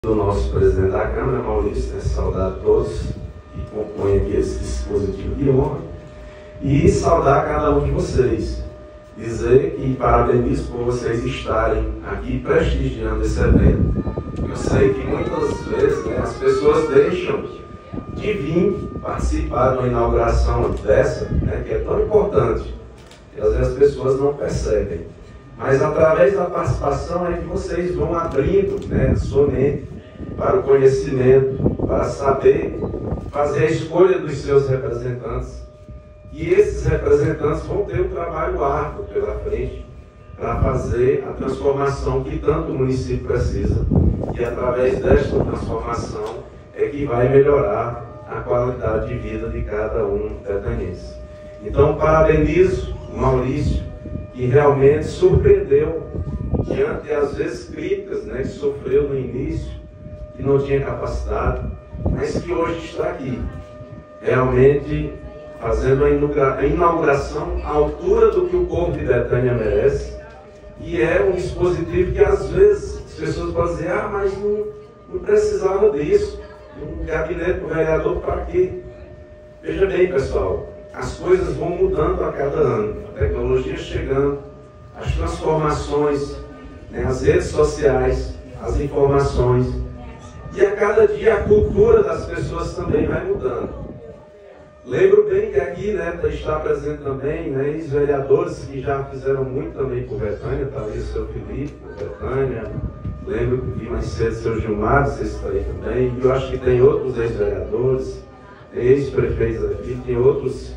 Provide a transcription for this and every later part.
Do nosso presidente da Câmara, Maurício, saudar a todos que compõem aqui esse dispositivo de honra e saudar cada um de vocês. Dizer que parabenizo por vocês estarem aqui prestigiando esse evento. Eu sei que muitas vezes as pessoas deixam de vir participar de uma inauguração dessa, que é tão importante, e às vezes as pessoas não percebem. Mas através da participação é que vocês vão abrindo sua mente para o conhecimento, para saber fazer a escolha dos seus representantes. E esses representantes vão ter um trabalho árduo pela frente para fazer a transformação que tanto o município precisa. E através desta transformação é que vai melhorar a qualidade de vida de cada um betanense. Então, parabenizo o Maurício, que realmente surpreendeu diante, às vezes, críticas que sofreu no início, que não tinha capacidade, mas que hoje está aqui, realmente fazendo a inauguração à altura do que o povo de Betânia merece, e é um dispositivo que, às vezes, as pessoas podem dizer, mas não precisava disso, um gabinete do vereador para quê? Veja bem, pessoal, as coisas vão mudando a cada ano, a tecnologia chegando, as transformações, as redes sociais, as informações, e a cada dia a cultura das pessoas também vai mudando. Lembro bem que aqui está presente também ex-vereadores que já fizeram muito também por Betânia, está ali o seu Felipe, por Betânia. Lembro que vi mais cedo o seu Gilmar, vocês estão aí também, e eu acho que tem outros ex-vereadores, ex-prefeitos aqui, tem outros,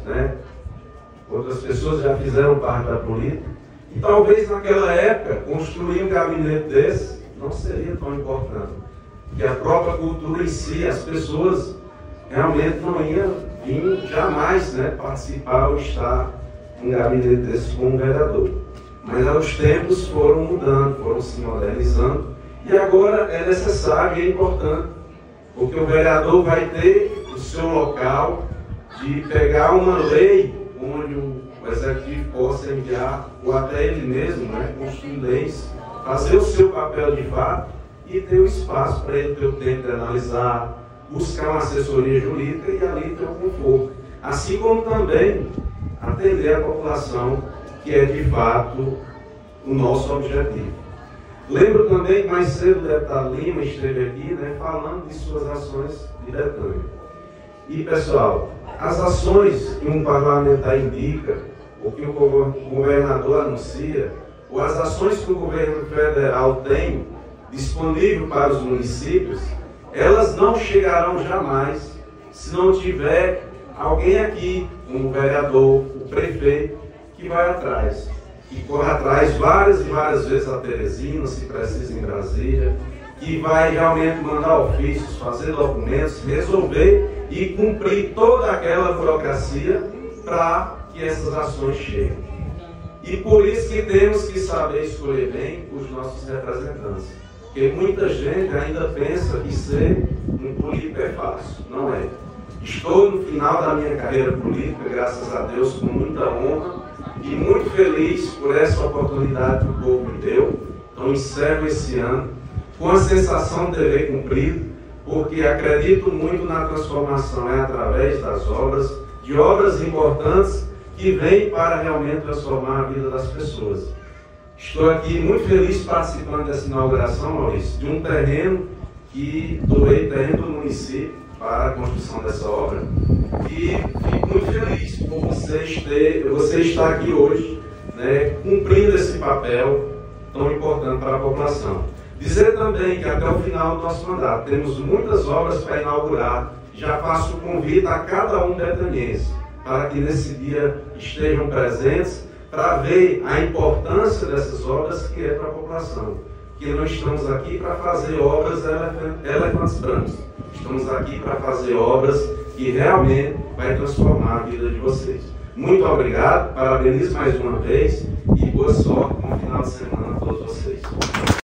outras pessoas já fizeram parte da política. E talvez naquela época, construir um gabinete desse não seria tão importante. Porque a própria cultura em si, as pessoas realmente não iam vir jamais participar ou estar em um gabinete desse como vereador. Mas os tempos foram mudando, foram se modernizando, e agora é necessário e é importante, porque o vereador vai ter o seu local de pegar uma lei onde o executivo possa enviar, ou até ele mesmo, construir leis, fazer o seu papel de fato e ter o espaço para ele ter o tempo de analisar, buscar uma assessoria jurídica e ali ter o conforto. Assim como também atender a população, que é de fato o nosso objetivo. Lembro também que mais cedo o deputado Lima esteve aqui falando de suas ações de Betânia. E pessoal, as ações que um parlamentar indica, ou que o governador anuncia, ou as ações que o governo federal tem disponível para os municípios, elas não chegarão jamais se não tiver alguém aqui, um vereador, o prefeito, que vai atrás, que corre atrás várias e várias vezes a Teresina, se precisa em Brasília, que vai realmente mandar ofícios, fazer documentos, resolver e cumprir toda aquela burocracia para que essas ações cheguem. E por isso que temos que saber escolher bem os nossos representantes. Porque muita gente ainda pensa que ser um político é fácil. Não é. Estou no final da minha carreira política, graças a Deus, com muita honra e muito feliz por essa oportunidade que o povo me deu. Então encerro esse ano com a sensação de dever cumprido, porque acredito muito na transformação através das obras, de obras importantes que vêm para realmente transformar a vida das pessoas. Estou aqui muito feliz participando dessa inauguração, Maurício, de um terreno que doei, terreno do município, para a construção dessa obra. E fico muito feliz por você estar aqui hoje, cumprindo esse papel tão importante para a população. Dizer também que até o final do nosso mandato temos muitas obras para inaugurar. Já faço o convite a cada um betaniense para que nesse dia estejam presentes, para ver a importância dessas obras que é para a população. Que não estamos aqui para fazer obras elefantes brancos. Estamos aqui para fazer obras que realmente vai transformar a vida de vocês. Muito obrigado, parabenizo mais uma vez e boa sorte no final de semana a todos vocês.